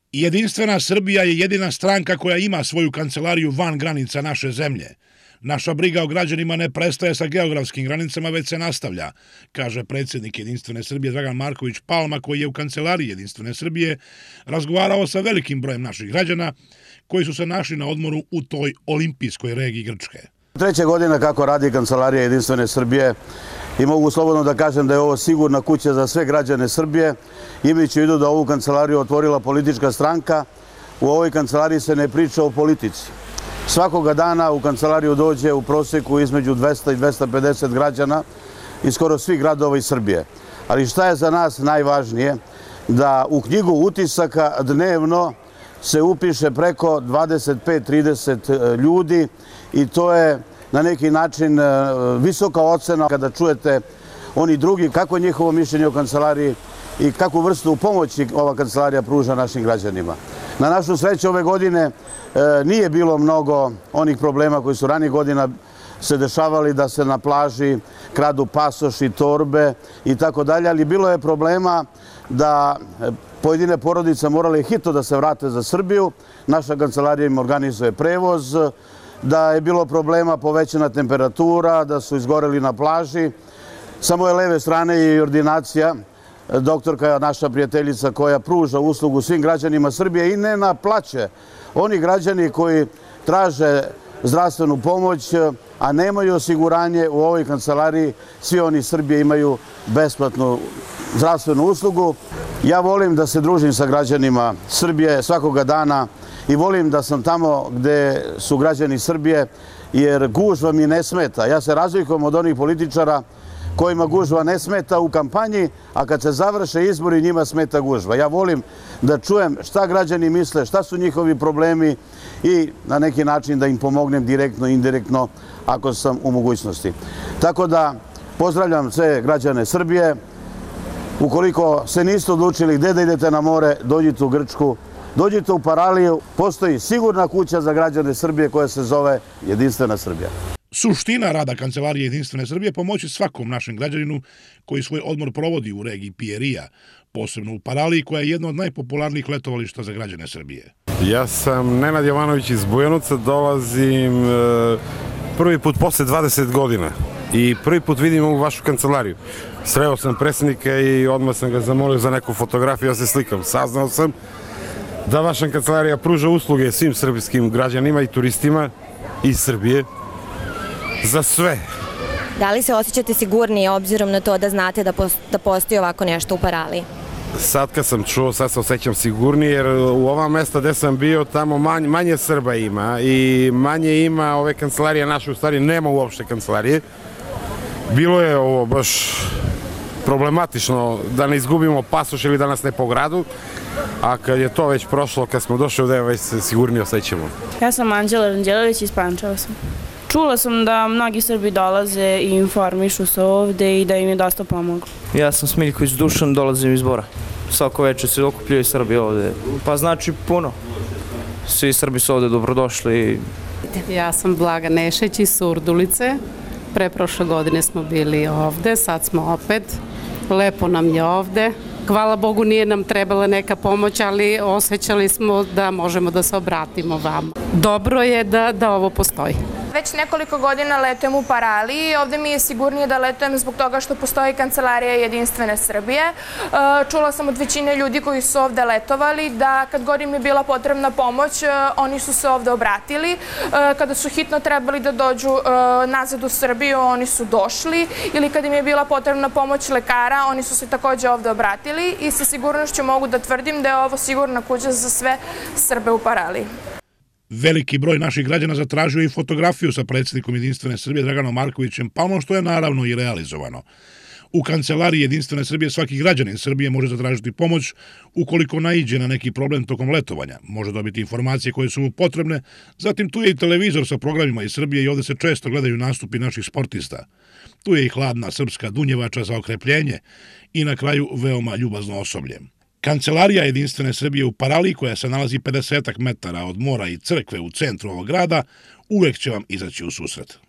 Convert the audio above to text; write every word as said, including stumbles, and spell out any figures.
Jedinstvena Srbija je jedina stranka koja ima svoju kancelariju van granica naše zemlje. Naša briga o građanima ne prestaje sa geografskim granicama, već se nastavlja, kaže predsjednik Jedinstvene Srbije Dragan Marković Palma, koji je u kancelariji Jedinstvene Srbije razgovarao sa velikim brojem naših građana koji su se našli na odmoru u toj olimpijskoj regiji Grčke. Treća godina kako radi kancelarija Jedinstvene Srbije i mogu slobodno da kažem da je ovo sigurna kuća za sve građane Srbije. Imajući u vidu da ovu kancelariju otvorila politička stranka, u ovoj kancelariji se ne priča o politici. Svakoga dana u kancelariju dođe u prosjeku između dvesta i dvesta pedeset građana iz skoro svih gradova iz Srbije. Ali šta je za nas najvažnije? Da u knjigu utisaka dnevno se upiše preko dvadeset pet do trideset ljudi i to je na neki način visoka ocena kada čujete oni drugi kako je njihovo mišljenje o kancelariji i kakvu vrstu pomoći ova kancelarija pruža našim građanima. Na našu sreću ove godine nije bilo mnogo onih problema koji su ranijih godina se dešavali, da se na plaži kradu pasoši, torbe i tako dalje, ali bilo je problema da pojedine porodice morale hitno da se vrate za Srbiju. Naša kancelarija im organizuje prevoz, da je bilo problema povećana temperatura, da su izgoreli na plaži. Sa moje leve strane je i ordinacija, doktorka naša prijateljica koja pruža uslugu svim građanima Srbije i ne naplaće. Oni građani koji traže zdravstvenu pomoć, a nemaju osiguranje u ovoj kancelariji, svi oni iz Srbije imaju besplatnu zdravstvenu uslugu. Ja volim da se družim sa građanima Srbije svakoga dana i volim da sam tamo gde su građani Srbije, jer gužva mi ne smeta. Ja se razlikujem od onih političara kojima gužva ne smeta u kampanji, a kad se završe izbori njima smeta gužva. Ja volim da čujem šta građani misle, šta su njihovi problemi i na neki način da im pomognem direktno i indirektno ako sam u mogućnosti. Tako da pozdravljam sve građane Srbije. Ukoliko se niste odlučili gde da idete na more, dođite u Grčku, dođite u Paraliju. Postoji sigurna kuća za građane Srbije koja se zove Jedinstvena Srbija. Suština rada kancelarije Jedinstvene Srbije pomoći svakom našem građaninu koji svoj odmor provodi u regiji Pijerija, posebno u Paraliji, koja je jedna od najpopularnijih letovališta za građane Srbije. Ja sam Nenad Jovanović iz Bujanovca, dolazim prvi put posle dvadeset godina i prvi put vidim ovu vašu kancelariju. Sreo sam predsjednika i odmah sam ga zamolio za neku fotografiju, ja se slikam. Saznao sam da vaša kancelarija pruža usluge svim srpskim građanima i turistima iz Srbije. Za sve. Da li se osjećate sigurnije obzirom na to da znate da postoji ovako nešto u Paraliji? Sad kad sam čuo, sad se osjećam sigurnije, jer u ova mesta gde sam bio, tamo manje Srba ima i manje ima ove kancelarije naše, u stvari nema uopšte kancelarije. Bilo je ovo baš problematično da ne izgubimo pasoš ili da nas ne pogradu, a kad je to već prošlo, kad smo došli ovde, već se sigurnije osjećamo. Ja sam Anđela Ranđelović, iz Pančeva sam. Čula sam da mnogi Srbi dolaze i informišu se ovde i da im je dosta pomoglo. Ja sam Smiljković Dušan, dolazim iz Bora. Svako večer se okupljaju Srbi ovde. Pa znači puno. Svi Srbi su ovde dobrodošli. Ja sam Blaga Nešić iz Surdulice. Pre prošle godine smo bili ovde, sad smo opet. Lepo nam je ovde. Hvala Bogu nije nam trebala neka pomoć, ali osjećali smo da možemo da se obratimo vama. Dobro je da, da ovo postoji. Već nekoliko godina letujem u Paraliji i ovde mi je sigurnije da letujem zbog toga što postoji kancelarija Jedinstvene Srbije. Čula sam od većine ljudi koji su ovde letovali da kad god im je bila potrebna pomoć, oni su se ovde obratili. Kada su hitno trebali da dođu nazad u Srbiju, oni su došli, ili kad im je bila potrebna pomoć lekara, oni su se takođe ovde obratili i sa sigurnošću mogu da tvrdim da je ovo sigurna kuća za sve Srbe u Paraliji. Veliki broj naših građana zatražio i fotografiju sa predsjednikom Jedinstvene Srbije Draganom Markovićem Palmom, što je naravno i realizovano. U kancelariji Jedinstvene Srbije svaki građanin Srbije može zatražiti pomoć ukoliko naiđe na neki problem tokom letovanja. Može dobiti informacije koje su mu potrebne, zatim tu je i televizor sa programima iz Srbije i ovde se često gledaju nastupi naših sportista. Tu je i hladna srpska dunjevača za okrepljenje i na kraju veoma ljubazno osoblje. Kancelarija Jedinstvene Srbije u Paraliji, koja se nalazi pedeset metara od mora i crkve u centru ovog grada, uvek će vam izaći u susret.